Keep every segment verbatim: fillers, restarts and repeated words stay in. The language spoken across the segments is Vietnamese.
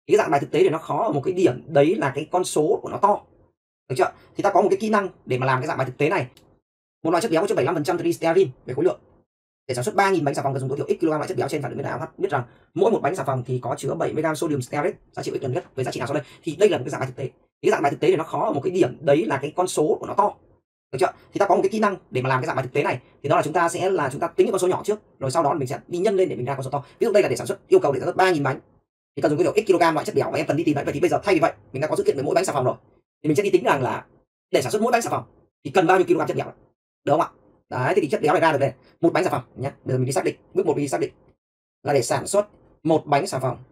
Cái dạng bài thực tế thì nó khó ở một cái điểm đấy là cái con số của nó to. Được chưa? Thì ta có một cái kỹ năng để mà làm cái dạng bài thực tế này. Một loại chất béo có chứa bảy mươi lăm phần trăm triglycerin về khối lượng. Để sản xuất ba nghìn bánh xà phòng cần dùng tối thiểu x kg loại chất béo trên, phản ứng với nào biết rằng mỗi một bánh xà phòng thì có chứa bảy mươi gam sodium stearate, giá trị x gần nhất với giá trị nào sau đây. Thì đây là một cái dạng bài thực tế. Cái dạng bài thực tế thì nó khó ở một cái điểm đấy là cái con số của nó to. Được chưa? Thì ta có một cái kỹ năng để mà làm cái dạng bài thực tế này, thì đó là chúng ta sẽ là chúng ta tính những con số nhỏ trước, rồi sau đó mình sẽ đi nhân lên để mình ra con số to. Ví dụ đây là để sản xuất, yêu cầu để sản xuất ba nghìn bánh thì cần dùng tối thiểu x kg loại chất béo và em cần đi tìm vậy. Vậy thì bây giờ thay vì vậy, mình đã có dữ kiện về mỗi bánh xà phòng rồi. Thì mình sẽ đi tính rằng là để sản xuất mỗi bánh xà phòng thì cần bao nhiêu kg chất béo, được không ạ? Đấy, thì chất béo này ra được đây, một bánh xà phòng nhé. Bây giờ mình đi xác định, bước một mình đi xác định là để sản xuất một bánh xà phòng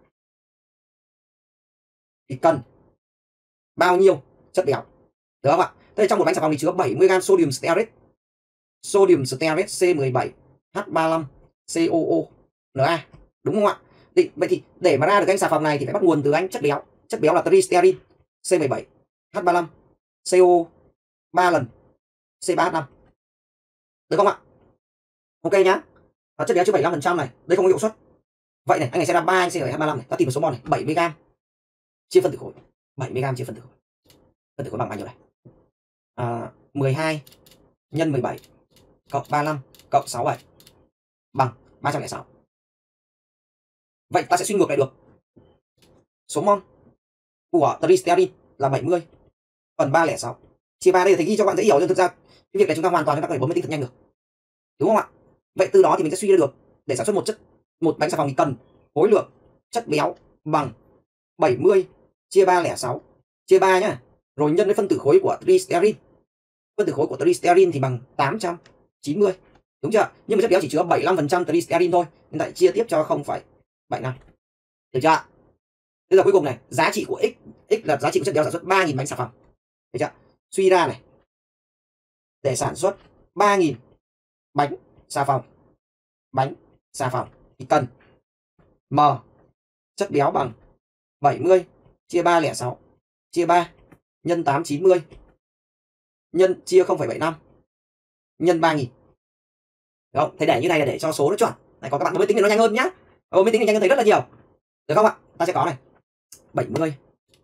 thì cần bao nhiêu chất béo, được không ạ? Thế trong một bánh xà phòng thì chứa bảy mươi gam sodium stearate, sodium stearate C mười bảy H ba mươi lăm C O O Na, đúng không ạ? Thì, vậy thì để mà ra được cái xà phòng này thì phải bắt nguồn từ anh chất béo, chất béo là triglycerin C mười bảy H ba mươi lăm C O O ba lần C ba H năm, được không ạ? Ok nhá. Và chất béo chứa bảy mươi lăm phần trăm này, đây không có hiệu suất. Vậy này, anh này sẽ ra ba anh C bảy H ba mươi lăm này, ta tìm một số mol này, bảy mươi gam chia phân tử khối, bảy mươi gam chia phân tử khối. Phân tử khối bằng bao nhiêu này? À, mười hai nhân mười bảy cộng ba mươi lăm cộng sáu mươi bảy bằng ba trăm lẻ sáu. Vậy ta sẽ suy ngược lại được. Số mol của triglycerin là bảy mươi phần ba trăm lẻ sáu chia ba, đây là thầy ghi cho bạn dễ hiểu, nhưng thực ra cái việc này chúng ta hoàn toàn chúng ta có thể bấm máy tính thật nhanh được. Đúng không ạ? Vậy từ đó thì mình sẽ suy ra được để sản xuất một chất một bánh xà phòng thì cần khối lượng chất béo bằng bảy mươi chia ba trăm lẻ sáu chia ba nhá, rồi nhân với phân tử khối của triglycerin. Phân tử khối của triglycerin thì bằng tám trăm chín mươi, đúng chưa? Nhưng mà chất béo chỉ chứa bảy mươi lăm phần trăm triglycerin thôi, nên lại chia tiếp cho không phẩy bảy năm. Được chưa? Bây giờ cuối cùng này, giá trị của x, x là giá trị của chất béo sản xuất ba nghìn bánh xà phòng. Được chưa? Suy ra này, để sản xuất ba nghìn bánh xà phòng, bánh xà phòng thì cần m chất béo bằng bảy mươi chia ba trăm lẻ sáu chia ba nhân tám trăm chín mươi nhân chia không phẩy bảy năm nhân ba nghìn. Được không? Thế để như này là để cho số nó chuẩn. Này, còn các bạn mới tính thì nó nhanh hơn nhá. Ờ, mới tính thì nhanh hơn thầy rất là nhiều. Được không ạ? Ta sẽ có này, bảy mươi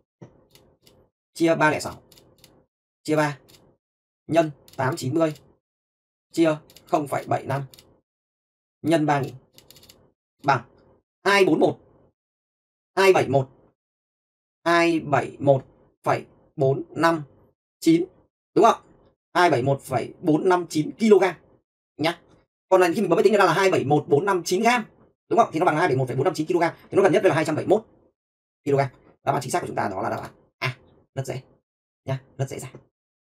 chia ba trăm lẻ sáu chia ba nhân tám trăm chín mươi chia không phẩy bảy năm nhân ba nghìn bằng hai trăm bốn mươi mốt hai trăm bảy mươi mốt hai trăm bảy mươi mốt phẩy bốn năm chín, đúng không? hai trăm bảy mươi mốt phẩy bốn năm chín kg nhá. Còn này khi mình bấm máy tính ra là hai trăm bảy mươi mốt phẩy bốn năm chín gam, đúng không? Thì nó bằng hai trăm bảy mươi mốt phẩy bốn năm chín kg, thì nó gần nhất đây là hai trăm bảy mươi mốt kg. Đáp án chính xác của chúng ta đó là đáp án A, rất dễ nhá, rất dễ dàng.